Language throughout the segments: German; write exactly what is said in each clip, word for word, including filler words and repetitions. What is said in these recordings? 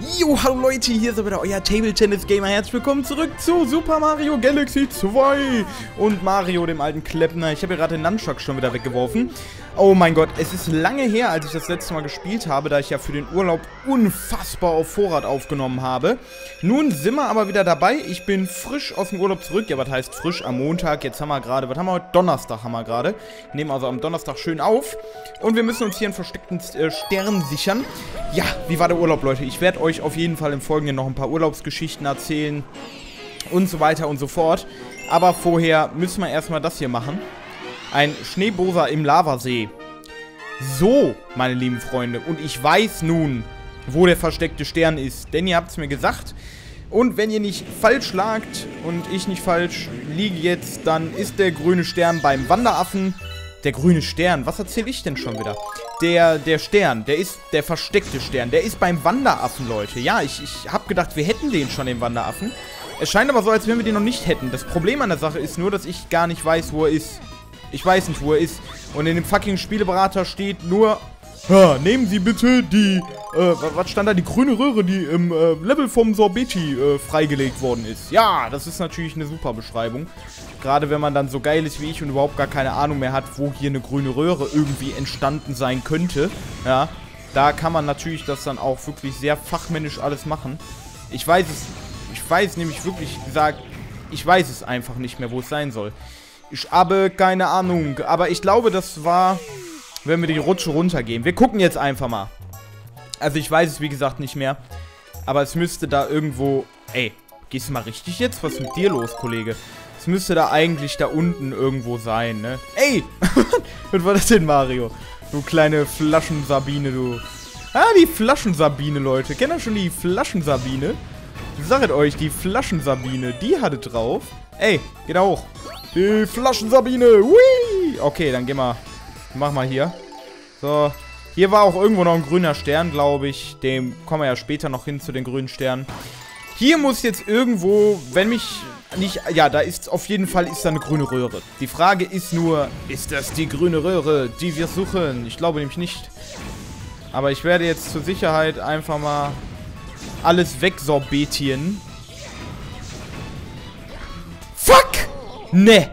Jo, hallo Leute, hier ist wieder euer Table Tennis Gamer. Herzlich willkommen zurück zu Super Mario Galaxy zwei und Mario, dem alten Kleppner. Ich habe gerade den Nunchuck schon wieder weggeworfen. Oh mein Gott, es ist lange her, als ich das letzte Mal gespielt habe, da ich ja für den Urlaub unfassbar auf Vorrat aufgenommen habe. Nun sind wir aber wieder dabei. Ich bin frisch aus dem Urlaub zurück. Ja, was heißt frisch? Am Montag. Jetzt haben wir gerade, was haben wir heute? Donnerstag haben wir gerade. Nehmen also am Donnerstag schön auf. Und wir müssen uns hier einen versteckten äh, Stern sichern. Ja, wie war der Urlaub, Leute? Ich werde euch auf jeden Fall im Folgenden noch ein paar Urlaubsgeschichten erzählen und so weiter und so fort. Aber vorher müssen wir erstmal das hier machen. Ein Schneeboser im Lavasee. So, meine lieben Freunde. Und ich weiß nun, wo der versteckte Stern ist. Denn ihr habt es mir gesagt. Und wenn ihr nicht falsch lagt und ich nicht falsch liege jetzt, dann ist der grüne Stern beim Wanderaffen. Der grüne Stern, was erzähle ich denn schon wieder? Der, der Stern, der ist der versteckte Stern. Der ist beim Wanderaffen, Leute. Ja, ich, ich habe gedacht, wir hätten den schon, den Wanderaffen. Es scheint aber so, als wenn wir den noch nicht hätten. Das Problem an der Sache ist nur, dass ich gar nicht weiß, wo er ist. Ich weiß nicht, wo er ist. Und in dem fucking Spieleberater steht nur... Ja, nehmen Sie bitte die... Äh, was stand da? Die grüne Röhre, die im äh, Level vom Sorbeti äh, freigelegt worden ist. Ja, das ist natürlich eine super Beschreibung. Gerade wenn man dann so geil ist wie ich und überhaupt gar keine Ahnung mehr hat, wo hier eine grüne Röhre irgendwie entstanden sein könnte. Ja, da kann man natürlich das dann auch wirklich sehr fachmännisch alles machen. Ich weiß es... Ich weiß nämlich wirklich gesagt... Ich weiß es einfach nicht mehr, wo es sein soll. Ich habe keine Ahnung. Aber ich glaube, das war... Wenn wir die Rutsche runtergehen. Wir gucken jetzt einfach mal. Also ich weiß es, wie gesagt, nicht mehr. Aber es müsste da irgendwo... Ey, gehst du mal richtig jetzt? Was ist mit dir los, Kollege? Es müsste da eigentlich da unten irgendwo sein, ne? Ey! Was war das denn, Mario? Du kleine Flaschensabine, du. Ah, die Flaschensabine, Leute. Kennt ihr schon die Flaschensabine? Sagt euch, die Flaschensabine, die hatte drauf. Ey, geht da hoch. Die Flaschensabine. Hui! Okay, dann gehen wir... Mach mal hier. So. Hier war auch irgendwo noch ein grüner Stern, glaube ich. Dem kommen wir ja später noch hin zu den grünen Sternen. Hier muss jetzt irgendwo, wenn mich nicht... Ja, da ist auf jeden Fall ist da eine grüne Röhre. Die Frage ist nur, ist das die grüne Röhre, die wir suchen? Ich glaube nämlich nicht. Aber ich werde jetzt zur Sicherheit einfach mal alles wegsorbetieren. Fuck! Ne!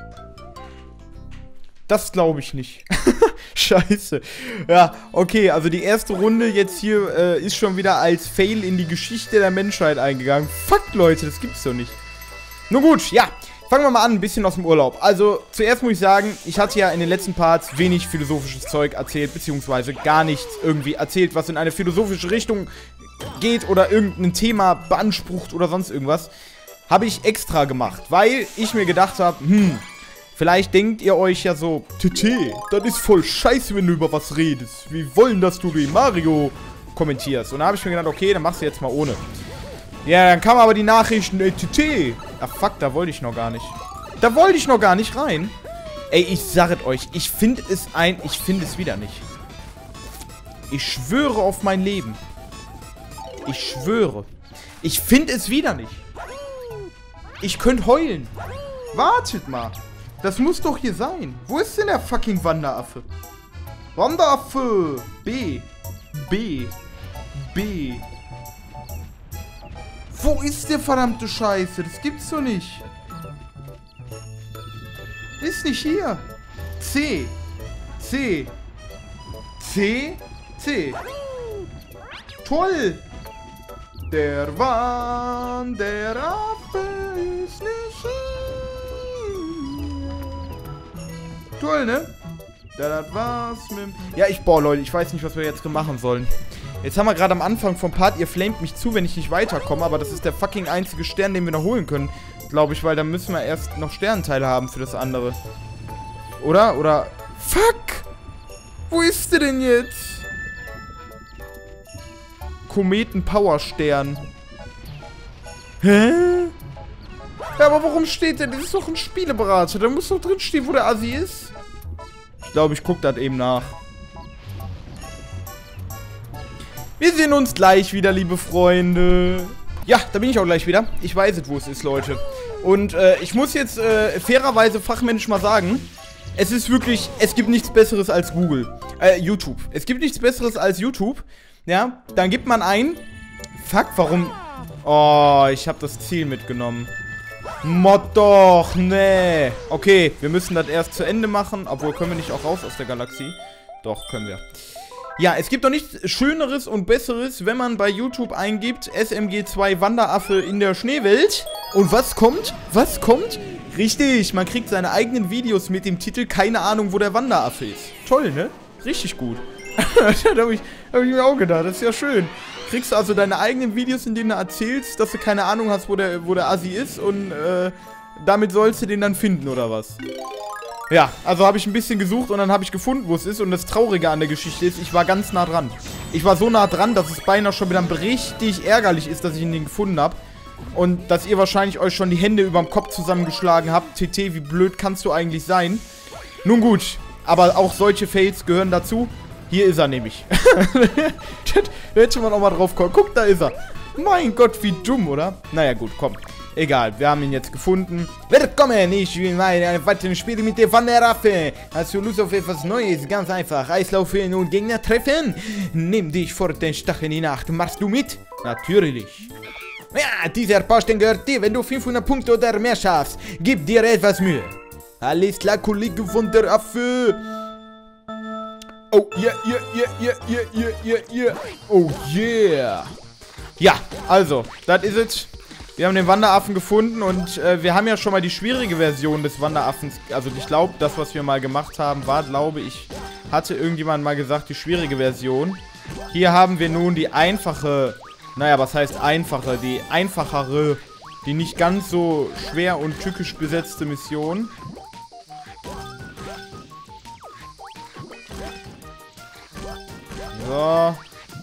Das glaube ich nicht. Scheiße. Ja, okay, also die erste Runde jetzt hier äh, ist schon wieder als Fail in die Geschichte der Menschheit eingegangen. Fuck, Leute, das gibt's doch nicht. Nun gut, ja. Fangen wir mal an, ein bisschen aus dem Urlaub. Also, zuerst muss ich sagen, ich hatte ja in den letzten Parts wenig philosophisches Zeug erzählt, beziehungsweise gar nichts irgendwie erzählt, was in eine philosophische Richtung geht oder irgendein Thema beansprucht oder sonst irgendwas. Habe ich extra gemacht, weil ich mir gedacht habe, hm... Vielleicht denkt ihr euch ja so, Tete, das ist voll scheiße, wenn du über was redest. Wir wollen, dass du wie Mario kommentierst. Und da habe ich mir gedacht, okay, dann machst du jetzt mal ohne. Ja, dann kamen aber die Nachrichten, ey, Tete. Ach, fuck, da wollte ich noch gar nicht. Da wollte ich noch gar nicht rein. Ey, ich sage euch, ich finde es ein, ich finde es wieder nicht. Ich schwöre auf mein Leben. Ich schwöre. Ich finde es wieder nicht. Ich könnte heulen. Wartet mal. Das muss doch hier sein. Wo ist denn der fucking Wanderaffe? Wanderaffe! B. B. B. Wo ist der verdammte Scheiße? Das gibt's doch nicht. Ist nicht hier. C. C. C. C. Toll. Der Wanderaffe ist nicht hier. Toll, ne? Das war's mit... Ja, ich... Boah, Leute, ich weiß nicht, was wir jetzt machen sollen. Jetzt haben wir gerade am Anfang vom Part, ihr flamet mich zu, wenn ich nicht weiterkomme, aber das ist der fucking einzige Stern, den wir noch holen können, glaube ich, weil dann müssen wir erst noch Sternenteile haben für das andere. Oder? Oder... Fuck! Wo ist der denn jetzt? Kometen-Powerstern. Hä? Ja, aber warum steht der? Das ist doch ein Spieleberater. Da muss doch drin stehen, wo der Assi ist. Ich glaube, ich gucke das eben nach. Wir sehen uns gleich wieder, liebe Freunde. Ja, da bin ich auch gleich wieder. Ich weiß jetzt, wo es ist, Leute. Und äh, ich muss jetzt äh, fairerweise fachmännisch mal sagen, es ist wirklich, es gibt nichts Besseres als Google. Äh, YouTube. Es gibt nichts Besseres als YouTube. Ja, dann gibt man ein Fuck, warum... Oh, ich habe das Ziel mitgenommen. Mod doch, nee. Okay, wir müssen das erst zu Ende machen. Obwohl, können wir nicht auch raus aus der Galaxie? Doch, können wir. Ja, es gibt doch nichts Schöneres und Besseres, wenn man bei YouTube eingibt, S M G zwei Wanderaffe in der Schneewelt. Und was kommt? Was kommt? Richtig, man kriegt seine eigenen Videos mit dem Titel Keine Ahnung, wo der Wanderaffe ist. Toll, ne? Richtig gut. Das habe ich, hab ich mir auch gedacht, das ist ja schön. Kriegst du also deine eigenen Videos, in denen du erzählst, dass du keine Ahnung hast, wo der, wo der Assi ist und äh, damit sollst du den dann finden, oder was? Ja, also habe ich ein bisschen gesucht und dann habe ich gefunden, wo es ist. Und das Traurige an der Geschichte ist, ich war ganz nah dran. Ich war so nah dran, dass es beinahe schon wieder richtig ärgerlich ist, dass ich ihn gefunden habe. Und dass ihr wahrscheinlich euch schon die Hände überm Kopf zusammengeschlagen habt. T T, wie blöd kannst du eigentlich sein? Nun gut, aber auch solche Fails gehören dazu. Hier ist er nämlich. Da hätte man auch mal drauf kommen. Guck, da ist er. Mein Gott, wie dumm, oder? Naja, gut, komm. Egal, wir haben ihn jetzt gefunden. Willkommen, ich will mal eine weitere Spiele mit der Wanderaffe. Hast du Lust auf etwas Neues? Ganz einfach. Eislaufen und Gegner treffen. Nimm dich vor den Stachel in die Nacht. Machst du mit? Natürlich. Ja, dieser Posten gehört dir, wenn du fünfhundert Punkte oder mehr schaffst. Gib dir etwas Mühe. Alles klar, Kollege von der Affe. Oh, yeah, yeah, yeah, yeah, yeah, yeah, yeah, yeah. Oh, yeah. Ja, also, das ist es. Wir haben den Wanderaffen gefunden und äh, wir haben ja schon mal die schwierige Version des Wanderaffens. Also ich glaube, das, was wir mal gemacht haben, war, glaube ich, hatte irgendjemand mal gesagt, die schwierige Version. Hier haben wir nun die einfache, naja, was heißt einfache? Die einfachere, die nicht ganz so schwer und tückisch besetzte Mission. So.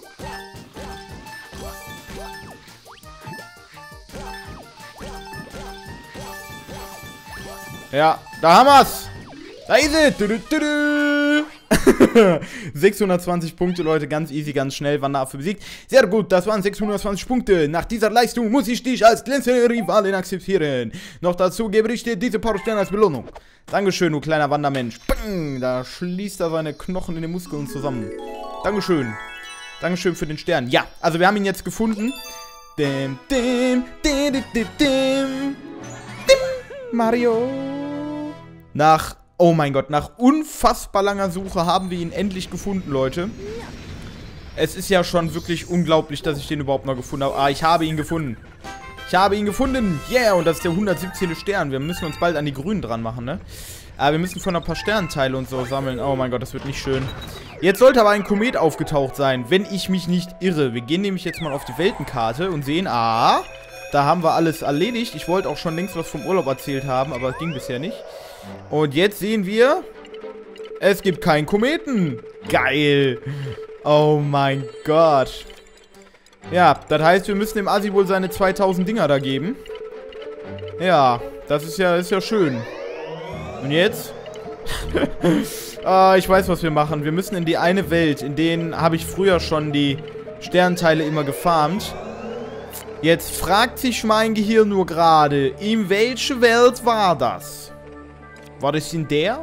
Ja, da haben wir's. Da ist es. Du, du, du, du. sechshundertzwanzig Punkte, Leute. Ganz easy, ganz schnell. Wanderaffe besiegt. Sehr gut, das waren sechshundertzwanzig Punkte. Nach dieser Leistung muss ich dich als glänzende Rivalin akzeptieren. Noch dazu gebe ich dir diese paar Sterne als Belohnung. Dankeschön, du kleiner Wandermensch. Bang, da schließt er seine Knochen in den Muskeln zusammen. Dankeschön. Dankeschön für den Stern. Ja, also wir haben ihn jetzt gefunden. Dim, dim, dim, dim, dim, dim. Mario. Nach, oh mein Gott, nach unfassbar langer Suche haben wir ihn endlich gefunden, Leute. Es ist ja schon wirklich unglaublich, dass ich den überhaupt noch gefunden habe. Ah, ich habe ihn gefunden. Ich habe ihn gefunden. Yeah, und das ist der hundertsiebzehnte Stern. Wir müssen uns bald an die Grünen dran machen, ne? Aber wir müssen von ein paar Sternteile und so sammeln. Oh mein Gott, das wird nicht schön. Jetzt sollte aber ein Komet aufgetaucht sein, wenn ich mich nicht irre. Wir gehen nämlich jetzt mal auf die Weltenkarte und sehen, ah, da haben wir alles erledigt. Ich wollte auch schon längst was vom Urlaub erzählt haben, aber es ging bisher nicht. Und jetzt sehen wir, es gibt keinen Kometen. Geil. Oh mein Gott. Ja, das heißt, wir müssen dem Assi wohl seine zweitausend Dinger da geben. Ja, das ist ja, ist ja schön. Und jetzt? Ah, ich weiß, was wir machen. Wir müssen in die eine Welt, in denen habe ich früher schon die Sternteile immer gefarmt. Jetzt fragt sich mein Gehirn nur gerade, in welche Welt war das? War das in der?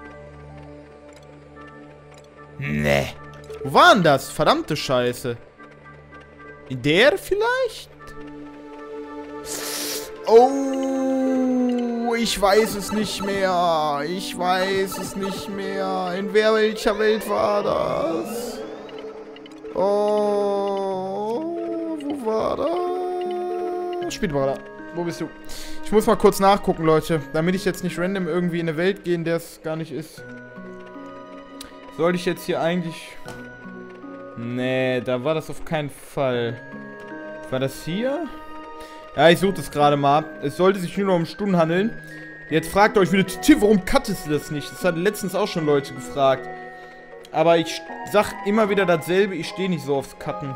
Nee. Wo war denn das? Verdammte Scheiße. In der vielleicht? Oh, ich weiß es nicht mehr. Ich weiß es nicht mehr. In wer welcher Welt war das? Oh, wo war das? Spielberater, wo bist du? Ich muss mal kurz nachgucken, Leute. Damit ich jetzt nicht random irgendwie in eine Welt gehe, in der es gar nicht ist. Soll ich jetzt hier eigentlich... Nee, da war das auf keinen Fall. War das hier? Ja, ich suche das gerade mal. Es sollte sich nur noch um Stunden handeln. Jetzt fragt euch wieder, warum cuttest du das nicht? Das hat letztens auch schon Leute gefragt. Aber ich sag immer wieder dasselbe, ich stehe nicht so aufs Cutten.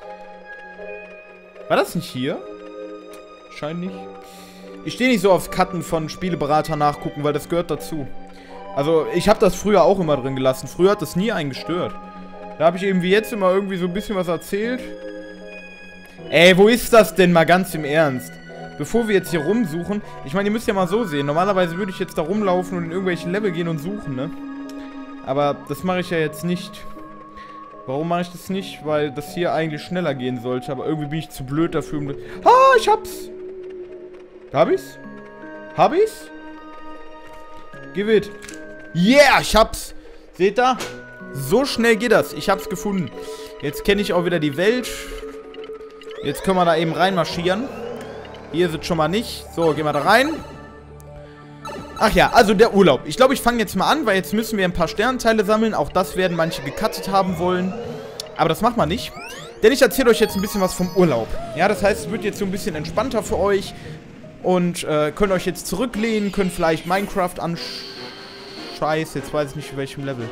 War das nicht hier? Scheint nicht. Ich stehe nicht so aufs Cutten von Spieleberater nachgucken, weil das gehört dazu. Also, ich habe das früher auch immer drin gelassen. Früher hat das nie einen gestört. Da habe ich eben wie jetzt immer irgendwie so ein bisschen was erzählt. Ey, wo ist das denn mal ganz im Ernst? Bevor wir jetzt hier rumsuchen. Ich meine, ihr müsst ja mal so sehen. Normalerweise würde ich jetzt da rumlaufen und in irgendwelche Level gehen und suchen, ne? Aber das mache ich ja jetzt nicht. Warum mache ich das nicht? Weil das hier eigentlich schneller gehen sollte, aber irgendwie bin ich zu blöd dafür. Um ah, ich hab's! Hab ich's? Hab ich's? Give it. Yeah, ich hab's! Seht ihr? So schnell geht das. Ich hab's gefunden. Jetzt kenne ich auch wieder die Welt. Jetzt können wir da eben reinmarschieren. Hier ist es schon mal nicht. So, gehen wir da rein. Ach ja, also der Urlaub. Ich glaube, ich fange jetzt mal an, weil jetzt müssen wir ein paar Sternteile sammeln. Auch das werden manche gecuttet haben wollen. Aber das macht man nicht. Denn ich erzähle euch jetzt ein bisschen was vom Urlaub. Ja, das heißt, es wird jetzt so ein bisschen entspannter für euch. Und äh, könnt euch jetzt zurücklehnen, könnt vielleicht Minecraft ansch... Scheiße, jetzt weiß ich nicht, in welchem Level.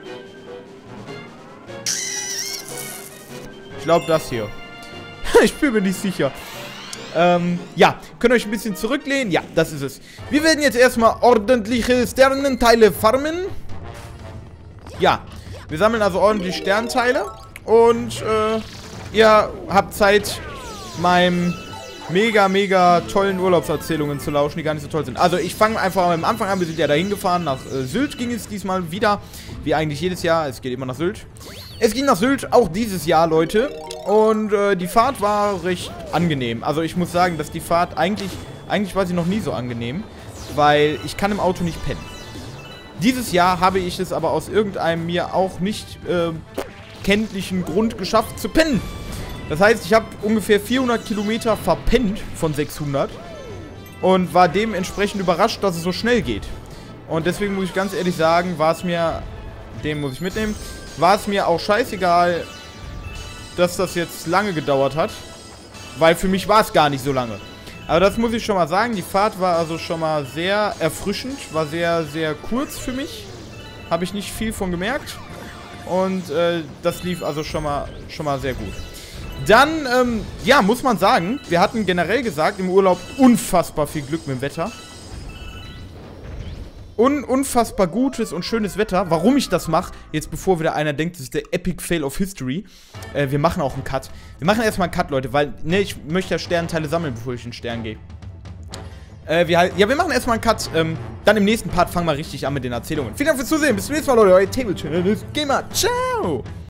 Ich glaube, das hier. Ich bin mir nicht sicher. Ähm, ja, könnt euch ein bisschen zurücklehnen. Ja, das ist es. Wir werden jetzt erstmal ordentliche Sternenteile farmen. Ja, wir sammeln also ordentlich Sternteile. Und, äh, ihr habt Zeit, meinem mega, mega tollen Urlaubserzählungen zu lauschen, die gar nicht so toll sind. Also, ich fange einfach am Anfang an. Wir sind ja dahin gefahren. Nach äh, Sylt ging es diesmal wieder. Wie eigentlich jedes Jahr. Es geht immer nach Sylt. Es ging nach Sylt, auch dieses Jahr, Leute. Und äh, die Fahrt war recht angenehm. Also ich muss sagen, dass die Fahrt eigentlich, eigentlich war sie noch nie so angenehm. Weil ich kann im Auto nicht pennen. Dieses Jahr habe ich es aber aus irgendeinem mir auch nicht äh, kenntlichen Grund geschafft zu pennen. Das heißt, ich habe ungefähr vierhundert Kilometer verpennt von sechshundert. Und war dementsprechend überrascht, dass es so schnell geht. Und deswegen muss ich ganz ehrlich sagen, war es mir, den muss ich mitnehmen, war es mir auch scheißegal, dass das jetzt lange gedauert hat. Weil für mich war es gar nicht so lange. Aber das muss ich schon mal sagen. Die Fahrt war also schon mal sehr erfrischend. War sehr, sehr kurz für mich. Habe ich nicht viel von gemerkt. Und äh, das lief also schon mal, schon mal sehr gut. Dann, ähm, ja, muss man sagen, wir hatten generell gesagt im Urlaub unfassbar viel Glück mit dem Wetter. Un unfassbar gutes und schönes Wetter. Warum ich das mache, jetzt bevor wieder einer denkt, das ist der Epic Fail of History. Äh, wir machen auch einen Cut. Wir machen erstmal einen Cut, Leute, weil, ne, ich möchte ja Sternteile sammeln, bevor ich in den Stern gehe. Äh, wir halt, ja, wir machen erstmal einen Cut. Ähm, dann im nächsten Part fangen wir richtig an mit den Erzählungen. Vielen Dank fürs Zusehen. Bis zum nächsten Mal, Leute. Euer Table Channel ist Gamer. Ciao!